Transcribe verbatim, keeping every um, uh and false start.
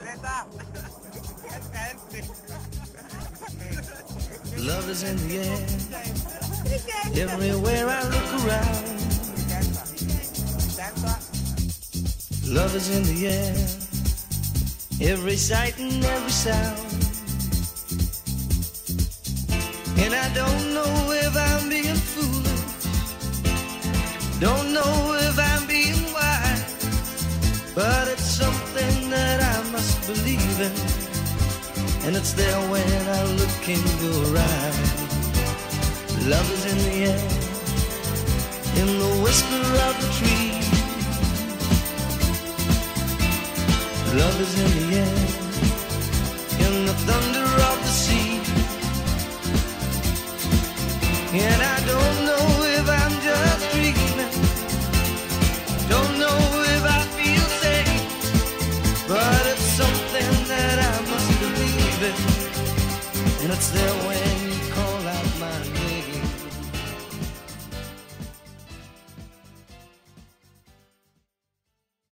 Love is in the air, everywhere I look around. Love is in the air, every sight and every sound. And I don't know if I'm being foolish, don't know if I'm being wise, but it's something that I must believe in, and it's there when I look in your eyes. Love is in the air, in the whisper of the trees. Love is in the air, in the thunder of the sea. And I don't know if I'm just dreaming, don't know if I feel safe, but it's something that I must believe in, and it's there when